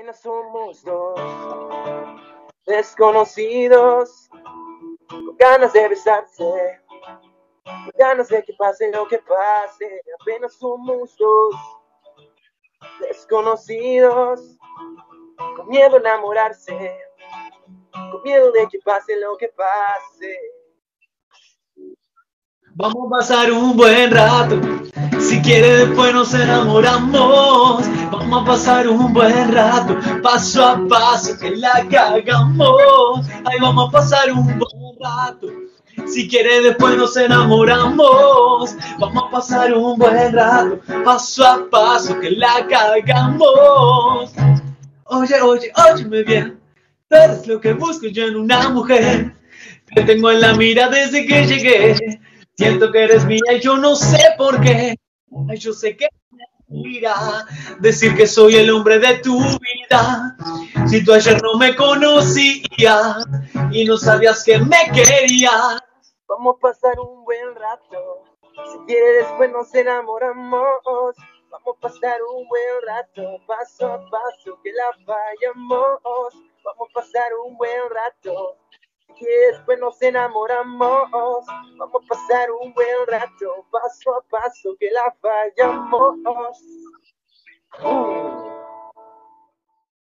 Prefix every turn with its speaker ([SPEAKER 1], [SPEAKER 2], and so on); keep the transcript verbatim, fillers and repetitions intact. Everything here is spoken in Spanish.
[SPEAKER 1] Apenas somos dos desconocidos, con ganas de besarse, con ganas de que pase lo que pase. Apenas somos dos desconocidos, con miedo a enamorarse, con miedo de que pase lo que pase.
[SPEAKER 2] Vamos a pasar un buen rato, si quiere después nos enamoramos. Vamos a pasar un buen rato, paso a paso que la cagamos. Ay, vamos a pasar un buen rato, si quiere después nos enamoramos. Vamos a pasar un buen rato, paso a paso que la cagamos. Oye, oye, óyeme bien, tú eres lo que busco yo en una mujer. Te tengo en la mira desde que llegué. Siento que eres mía y yo no sé por qué. Ay, yo sé que me mira decir que soy el hombre de tu vida. Si tú ayer no me conocías y no sabías que me querías.
[SPEAKER 1] Vamos a pasar un buen rato, si quiere después nos enamoramos. Vamos a pasar un buen rato, paso a paso que la fallamos. Vamos a pasar un buen rato, si quiere después nos enamoramos. Vamos a pasar un buen rato, paso a paso que la fallamos. Uh.